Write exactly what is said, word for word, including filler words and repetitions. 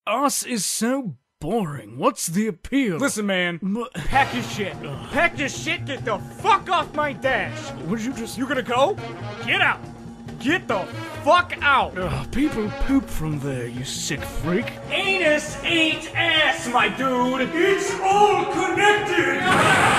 Us is so boring. What's the appeal? Listen, man. M- Pack your shit. Pack your shit. Get the fuck off my dash. Would you just... You gonna go? Get out. Get the fuck out. Ugh, people poop from there, you sick freak. Anus ain't ass, my dude. It's all connected.